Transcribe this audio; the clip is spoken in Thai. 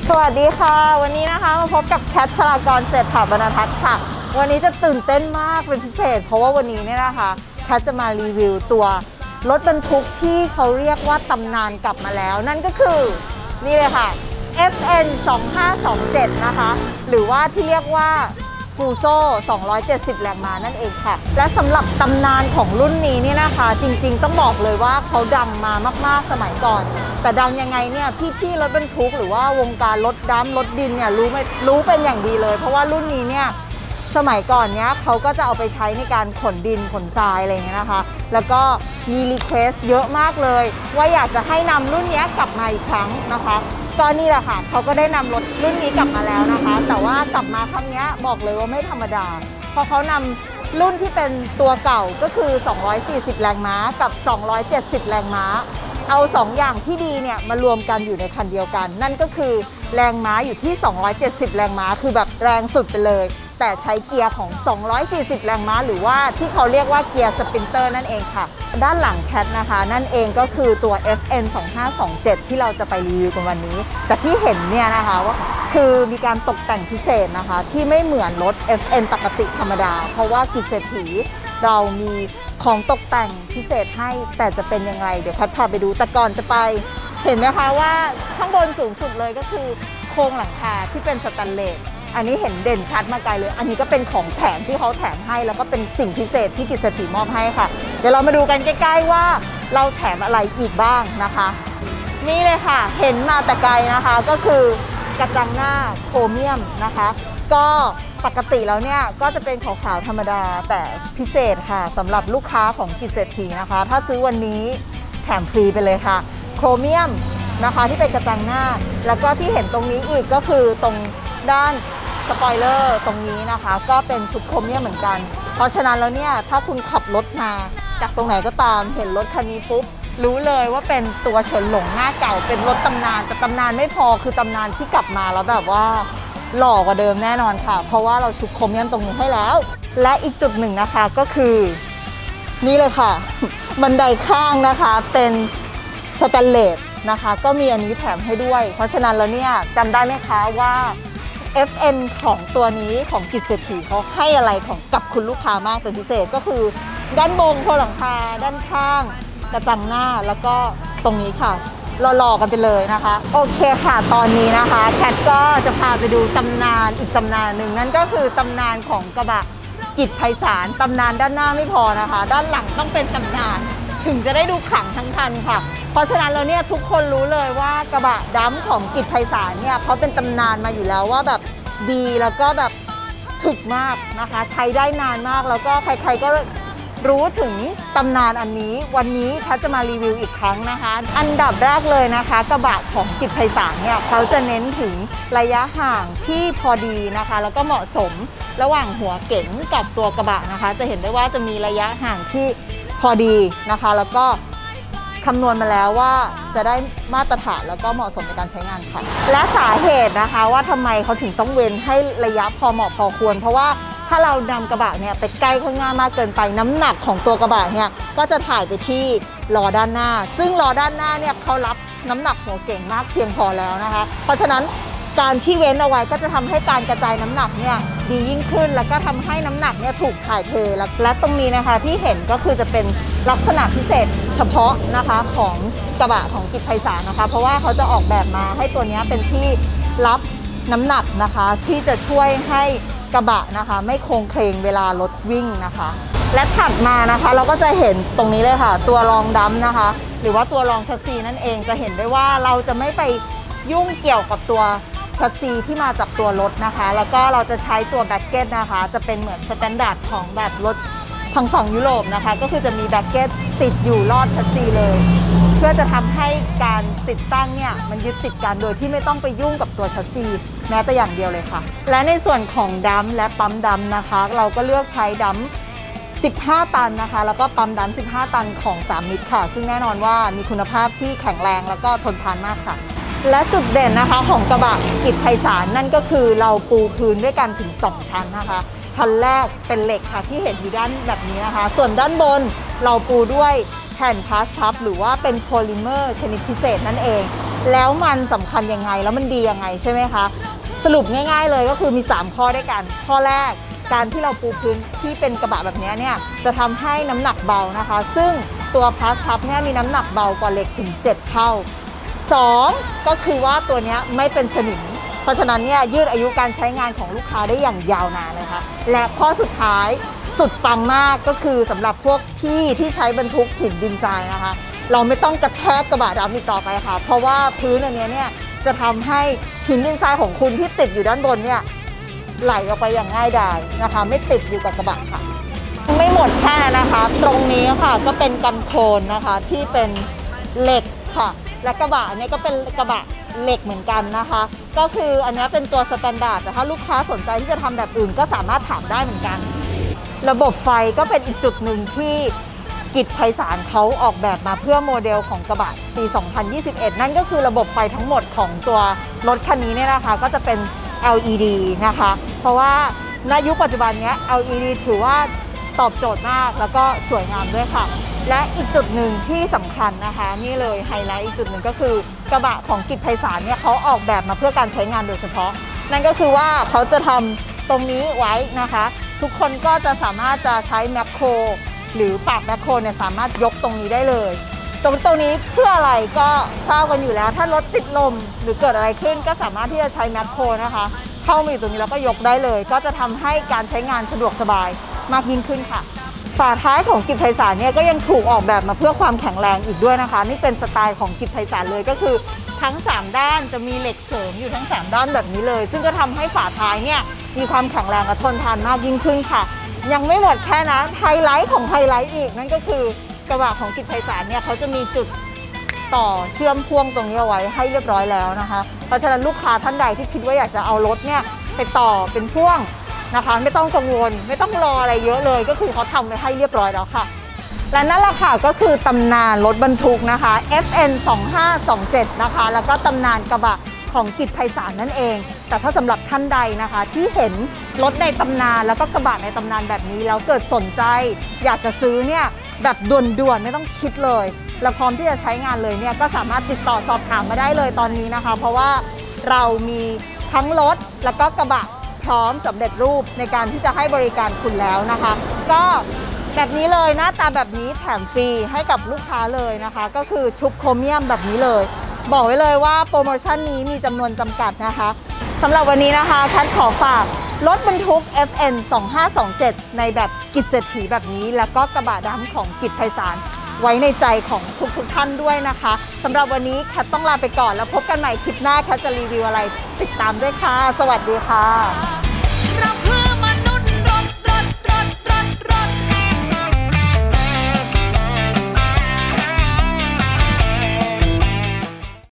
สวัสดีค่ะวันนี้นะคะมาพบกับแคทชลากรเศรษฐาบรรณทัศน์ค่ะวันนี้จะตื่นเต้นมากเป็นพิเศษเพราะว่าวันนี้เนี่ยนะคะแคทจะมารีวิวตัวรถบรรทุกที่เขาเรียกว่าตำนานกลับมาแล้วนั่นก็คือนี่เลยค่ะ FN 2527นะคะหรือว่าที่เรียกว่าฟูโซ่270 แรงม้านั่นเองค่ะและสำหรับตำนานของรุ่นนี้เนี่ยนะคะจริงๆต้องบอกเลยว่าเขาดังมามากๆสมัยก่อนแต่ดังยังไงเนี่ยพี่ๆรถบรรทุกหรือว่าวงการรถดำรถดินเนี่ยรู้เป็นอย่างดีเลยเพราะว่ารุ่นนี้เนี่ยสมัยก่อนเนี้ยเขาก็จะเอาไปใช้ในการขนดินขนทรายอะไรอย่างเงี้ยนะคะแล้วก็มีรีเควสเยอะมากเลยว่าอยากจะให้นำรุ่นนี้กลับมาอีกครั้งนะคะก็นี่แหละค่ะเขาก็ได้นำรถรุ่นนี้กลับมาแล้วนะคะแต่ว่ากลับมาครั้งนี้บอกเลยว่าไม่ธรรมดาเพราะเขานำรุ่นที่เป็นตัวเก่าก็คือ240 แรงม้ากับ270 แรงม้าเอา2อย่างที่ดีเนี่ยมารวมกันอยู่ในคันเดียวกันนั่นก็คือแรงม้าอยู่ที่270 แรงม้าคือแบบแรงสุดไปเลยแต่ใช้เกียร์ของ240 แรงม้าหรือว่าที่เขาเรียกว่าเกียร์สปรินเตอร์นั่นเองค่ะด้านหลังแคทนะคะนั่นเองก็คือตัว FN 2527ที่เราจะไปรีวิวกันวันนี้แต่ที่เห็นเนี่ยนะคะว่าคือมีการตกแต่งพิเศษนะคะที่ไม่เหมือนรถ FN ปกติธรรมดาเพราะว่ากิจเศรษฐีเรามีของตกแต่งพิเศษให้แต่จะเป็นยังไงเดี๋ยวแคทพาไปดูแต่ก่อนจะไปเห็นไหมคะว่าข้างบนสูงสุดเลยก็คือโครงหลังคาที่เป็นสแตนเลสอันนี้เห็นเด่นชัดมาไกลเลยอันนี้ก็เป็นของแถมที่เขาแถมให้แล้วก็เป็นสิ่งพิเศษที่กิจเศรษฐีมอบให้ค่ะเดี๋ยวเรามาดูกันใกล้ๆว่าเราแถมอะไรอีกบ้างนะคะนี่เลยค่ะเห็นมาแต่ไกลนะคะก็คือกระจังหน้าโครเมียมนะคะก็ปกติแล้วเนี่ยก็จะเป็นขาวๆธรรมดาแต่พิเศษค่ะสำหรับลูกค้าของกิจเศรษฐีนะคะถ้าซื้อวันนี้แถมฟรีไปเลยค่ะโครเมียมนะคะที่เป็นกระจังหน้าแล้วก็ที่เห็นตรงนี้อีกก็คือตรงด้านสปอยเลอร์ตรงนี้นะคะก็เป็นชุดโครเมียมเหมือนกันเพราะฉะนั้นแล้วเนี่ยถ้าคุณขับรถมาจากตรงไหนก็ตามเห็นรถคันนี้ปุ๊บรู้เลยว่าเป็นตัวเฉินหลงหน้าเก่าเป็นรถตำนานแต่ตำนานไม่พอคือตำนานที่กลับมาแล้วแบบว่าหล่อกว่าเดิมแน่นอนค่ะเพราะว่าเราชุดโครเมียมตรงนี้ให้แล้วและอีกจุดหนึ่งนะคะก็คือนี่เลยค่ะบันไดข้างนะคะเป็นสแตนเลสนะคะก็มีอันนี้แถมให้ด้วยเพราะฉะนั้นแล้วเนี่ยจำได้ไหมคะว่า FN ของตัวนี้ของกิจเศรษฐีเขาให้อะไรของกับคุณลูกค้ามากเป็นพิเศษก็คือด้านบนโครงหลังคาด้านข้างกระจังหน้าแล้วก็ตรงนี้ค่ะหล่อๆกันไปเลยนะคะโอเคค่ะตอนนี้นะคะแคทก็จะพาไปดูตำนานอีกตำนานหนึ่งนั่นก็คือตำนานของกระบะกิจไพศาลตำนานด้านหน้าไม่พอนะคะด้านหลังต้องเป็นตำนานถึงจะได้ดูขลังทั้งคันค่ะเพราะฉะนั้นแล้วเนี่ยทุกคนรู้เลยว่ากระบะดำของกิจไพศาลเนี่ยเขาเป็นตำนานมาอยู่แล้วว่าแบบดีแล้วก็แบบถึกมากนะคะใช้ได้นานมากแล้วก็ใครๆก็รู้ถึงตำนานอันนี้วันนี้แคทจะมารีวิวอีกครั้งนะคะอันดับแรกเลยนะคะกระบะของกิจไพศาลเนี่ยเขาจะเน้นถึงระยะห่างที่พอดีนะคะแล้วก็เหมาะสมระหว่างหัวเก๋งกับตัวกระบะนะคะจะเห็นได้ว่าจะมีระยะห่างที่พอดีนะคะแล้วก็คำนวณมาแล้วว่าจะได้มาตรฐานแล้วก็เหมาะสมในการใช้งานค่ะและสาเหตุนะคะว่าทำไมเขาถึงต้องเว้นให้ระยะพอเหมาะพอควรเพราะว่าถ้าเรานำกระบะเนี่ยไปใกล้ข้างหน้ามากเกินไปน้ำหนักของตัวกระบะเนี่ยก็จะถ่ายไปที่ล้อด้านหน้าซึ่งล้อด้านหน้าเนี่ยเขารับน้ำหนักหัวเก่งมากเพียงพอแล้วนะคะเพราะฉะนั้นการที่เว้นเอาไว้ก็จะทำให้การกระจายน้ำหนักเนี่ยดียิ่งขึ้นแล้วก็ทำให้น้ำหนักเนี่ยถูกถ่ายเทและตรงนี้นะคะที่เห็นก็คือจะเป็นลักษณะพิเศษเฉพาะนะคะของกระบะของกิจไพศาลนะคะเพราะว่าเขาจะออกแบบมาให้ตัวนี้เป็นที่รับน้ำหนักนะคะที่จะช่วยให้กระบะนะคะไม่โครงเคลงเวลารถวิ่งนะคะและถัดมานะคะเราก็จะเห็นตรงนี้เลยค่ะตัวรองดัมนะคะหรือว่าตัวรองชัสซีนั่นเองจะเห็นได้ว่าเราจะไม่ไปยุ่งเกี่ยวกับตัวชัสซีที่มาจากตัวรถนะคะแล้วก็เราจะใช้ตัวแบ็คเก็ตนะคะจะเป็นเหมือนสแตนดาร์ดของแบบรถทางฝั่งยุโรปนะคะก็คือจะมีแบ็คเก็ตติดอยู่รอดชัสซีเลยเพื่อจะทำให้การติดตั้งเนี่ยมันยึดติดกันโดยที่ไม่ต้องไปยุ่งกับตัวชัสซีแม้แต่อย่างเดียวเลยค่ะและในส่วนของดัมและปั๊มดัมนะคะเราก็เลือกใช้ดัม15 ตันนะคะแล้วก็ปั๊มดัม15 ตันของ3มิตรค่ะซึ่งแน่นอนว่ามีคุณภาพที่แข็งแรงแล้วก็ทนทานมากค่ะและจุดเด่นนะคะของกระบะกิจไพศาลนั่นก็คือเราปูพื้นด้วยกันถึง2ชั้นนะคะชั้นแรกเป็นเหล็กค่ะที่เห็นอยู่ด้านแบบนี้นะคะส่วนด้านบนเราปูด้วยแผ่นพลาสทับหรือว่าเป็นโพลิเมอร์ชนิดพิเศษนั่นเองแล้วมันสำคัญยังไงแล้วมันดียังไงใช่ไหมคะสรุปง่ายๆเลยก็คือมี3ข้อด้วยกันข้อแรกการที่เราปูพื้นที่เป็นกระบะแบบนี้เนี่ยจะทำให้น้ำหนักเบานะคะซึ่งตัวพาสทับเนี่ยมีน้ำหนักเบากว่าเหล็กถึง7เท่า2ก็คือว่าตัวนี้ไม่เป็นสนิมเพราะฉะนั้นเนี่ยยืดอายุการใช้งานของลูกค้าได้อย่างยาวนานเลยค่ะและข้อสุดท้ายสุดปังมากก็คือสำหรับพวกพี่ที่ใช้บรรทุกหินดินทรายนะคะเราไม่ต้องกระแทกกระบะดำอีกต่อไปค่ะเพราะว่าพื้นอันนี้เนี่ยจะทำให้หินดินทรายของคุณที่ติดอยู่ด้านบนเนี่ยไหลออกไปอย่างง่ายดายนะคะไม่ติดอยู่กับกระบะค่ะไม่หมดแค่นะคะตรงนี้ค่ะก็เป็นกันโคลนนะคะที่เป็นเหล็กค่ะและกระบะอันนี้ก็เป็นกระบะเหล็กเหมือนกันนะคะก็คืออันนี้เป็นตัวสแตนดาร์ดแต่ถ้าลูกค้าสนใจที่จะทำแบบอื่นก็สามารถถามได้เหมือนกันระบบไฟก็เป็นอีกจุดหนึ่งที่กิจไพศาลเขาออกแบบมาเพื่อโมเดลของกระบะปี 2021 นั่นก็คือระบบไฟทั้งหมดของตัวรถคันนี้เนี่ยนะคะก็จะเป็น LED นะคะเพราะว่าในยุคปัจจุบันนี้ LED ถือว่าตอบโจทย์มากแล้วก็สวยงามด้วยค่ะและอีกจุดหนึ่งที่สำคัญนะคะนี่เลยไฮไลท์อีกจุดหนึ่งก็คือกระบะของกิจไพศาลเนี่ยเขาออกแบบมาเพื่อการใช้งานโดยเฉพาะนั่นก็คือว่าเขาจะทำตรงนี้ไว้นะคะทุกคนก็จะสามารถจะใช้แมคโครหรือปากแมคโครเนี่ยสามารถยกตรงนี้ได้เลยตรงนี้เพื่ออะไรก็ทราบกันอยู่แล้วถ้ารถติดลมหรือเกิดอะไรขึ้นก็สามารถที่จะใช้แมคโครนะคะเข้ามาอยู่ตรงนี้แล้วก็ยกได้เลยก็จะทำให้การใช้งานสะดวกสบายมากยิ่งขึ้นค่ะฝาท้ายของกิจไพศาลเนี่ยก็ยังถูกออกแบบมาเพื่อความแข็งแรงอีกด้วยนะคะนี่เป็นสไตล์ของกิจไพศาลเลยก็คือทั้ง3ด้านจะมีเหล็กเสริมอยู่ทั้ง3ด้านแบบนี้เลยซึ่งก็ทำให้ฝาท้ายเนี่ยมีความแข็งแรงและทนทานมากยิ่งขึ้นค่ะยังไม่หมดแค่นั้นไฮไลท์ของไฮไลท์อีกนั่นก็คือกระบะของกิจไพศาลเนี่ยเขาจะมีจุดต่อเชื่อมพ่วงตรงนี้เอาไว้ให้เรียบร้อยแล้วนะคะเพราะฉะนั้นลูกค้าท่านใดที่คิดว่าอยากจะเอารถเนี่ยไปต่อเป็นพ่วงนะคะไม่ต้องกังวลไม่ต้องรออะไรเยอะเลยก็คือเขาทำไว้ให้เรียบร้อยแล้วค่ะและนั่นแหละค่ะก็คือตำนานรถบรรทุกนะคะ FN 2527นะคะแล้วก็ตำนานกระบะของกิจไพศาลนั่นเองแต่ถ้าสำหรับท่านใดนะคะที่เห็นรถในตำนานแล้วก็กระบะในตำนานแบบนี้แล้วเกิดสนใจอยากจะซื้อเนี่ยแบบด่วนๆไม่ต้องคิดเลยและพร้อมที่จะใช้งานเลยเนี่ยก็สามารถติดต่อสอบถามมาได้เลยตอนนี้นะคะเพราะว่าเรามีทั้งรถแล้วก็กระบะพร้อมสำเร็จรูปในการที่จะให้บริการคุณแล้วนะคะก็แบบนี้เลยหน้าตาแบบนี้แถมฟรีให้กับลูกค้าเลยนะคะก็คือชุบโครเมียมแบบนี้เลยบอกไว้เลยว่าโปรโมชั่นนี้มีจำนวนจำกัดนะคะสำหรับวันนี้นะคะแคทขอฝากรถบรรทุก FN 2527ในแบบกิจเศรษฐีแบบนี้แล้วก็กระบะดำของกิจไพศาลไว้ในใจของทุกท่านด้วยนะคะสำหรับวันนี้แคทต้องลาไปก่อนแล้วพบกันใหม่คลิปหน้าแคทจะรีวิวอะไรติดตามด้วยค่ะสวัสดีค่ะ